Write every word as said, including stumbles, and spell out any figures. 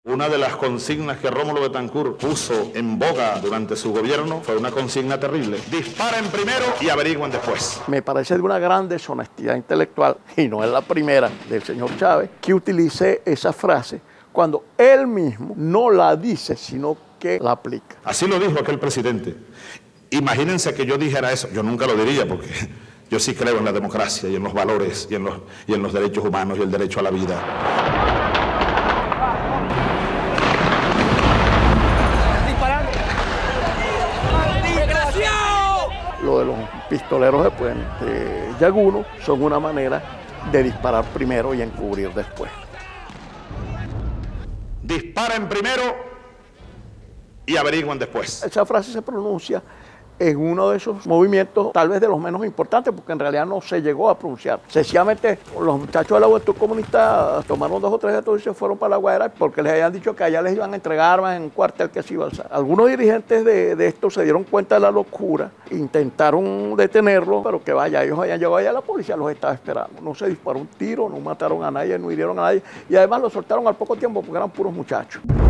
Una de las consignas que Rómulo Betancourt puso en boga durante su gobierno fue una consigna terrible. Disparen primero y averigüen después. Me parece de una gran deshonestidad intelectual, y no es la primera del señor Chávez, que utilice esa frase cuando él mismo no la dice, sino que la aplica. Así lo dijo aquel presidente. Imagínense que yo dijera eso. Yo nunca lo diría porque yo sí creo en la democracia y en los valores y en los, y en los derechos humanos y el derecho a la vida. Lo de los pistoleros de Puente Llaguno son una manera de disparar primero y encubrir después. Disparen primero y averigüen después. Esa frase se pronuncia en uno de esos movimientos, tal vez de los menos importantes, porque en realidad no se llegó a pronunciar. Sencillamente, los muchachos de la Juventud Comunista tomaron dos o tres de estos y se fueron para La Guaira porque les habían dicho que allá les iban a entregar armas en un cuartel que se iba a alzar. Algunos dirigentes de, de esto se dieron cuenta de la locura, intentaron detenerlo, pero que vaya, ellos habían llegado allá, la policía los estaba esperando. No se disparó un tiro, no mataron a nadie, no hirieron a nadie, y además los soltaron al poco tiempo porque eran puros muchachos.